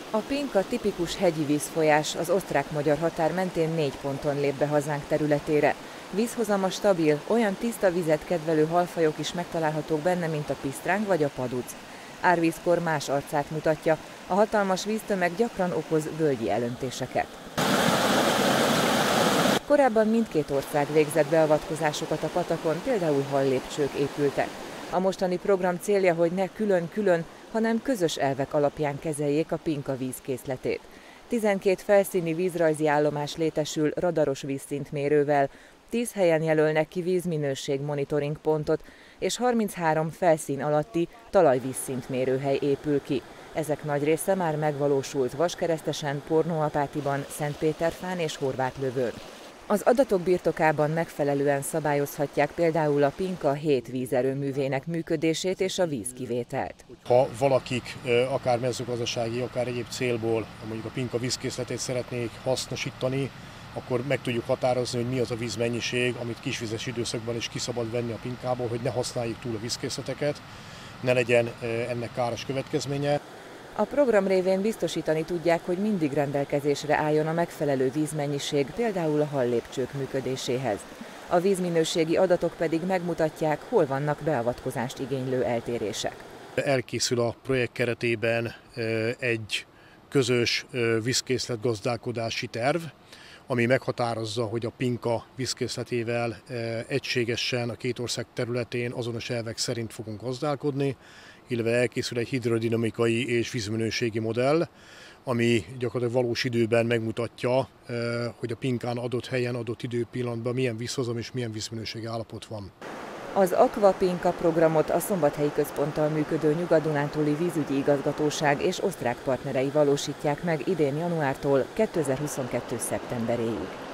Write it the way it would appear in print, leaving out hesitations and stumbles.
A Pinka tipikus hegyi vízfolyás, az osztrák-magyar határ mentén 4 ponton lép be hazánk területére. Vízhozama stabil, olyan tiszta vizet kedvelő halfajok is megtalálhatók benne, mint a pisztráng vagy a paduc. Árvízkor más arcát mutatja, a hatalmas víztömeg gyakran okoz völgyi elöntéseket. Korábban mindkét ország végzett beavatkozásokat a patakon, például hallépcsők épültek. A mostani program célja, hogy ne külön-külön, hanem közös elvek alapján kezeljék a Pinka vízkészletét. 12 felszíni vízrajzi állomás létesül radaros vízszintmérővel, 10 helyen jelölnek ki vízminőség monitoring pontot, és 33 felszín alatti talajvízszintmérőhely épül ki. Ezek nagy része már megvalósult Vaskeresztesen, Pornóapátiban, Szentpéterfán és Horvátlövőn. Az adatok birtokában megfelelően szabályozhatják például a Pinka 7 vízerőművének működését és a vízkivételt. Ha valakik akár mezőgazdasági, akár egyéb célból mondjuk a Pinka vízkészletét szeretnék hasznosítani, akkor meg tudjuk határozni, hogy mi az a vízmennyiség, amit kisvizes időszakban is ki szabad venni a Pinkából, hogy ne használjuk túl a vízkészleteket, ne legyen ennek káros következménye. A program révén biztosítani tudják, hogy mindig rendelkezésre álljon a megfelelő vízmennyiség, például a hallépcsők működéséhez. A vízminőségi adatok pedig megmutatják, hol vannak beavatkozást igénylő eltérések. Elkészül a projekt keretében egy közös vízkészletgazdálkodási terv, ami meghatározza, hogy a Pinka vízkészletével egységesen a két ország területén azonos elvek szerint fogunk gazdálkodni, illetve elkészül egy hidrodinamikai és vízminőségi modell, ami gyakorlatilag valós időben megmutatja, hogy a Pinkán adott helyen, adott időpillanatban milyen vízhozam és milyen vízminőségi állapot van. Az Aqua Pinka programot a Szombathelyi Központtal működő Nyugat-Dunántúli Vízügyi Igazgatóság és osztrák partnerei valósítják meg idén januártól 2022. szeptemberéig.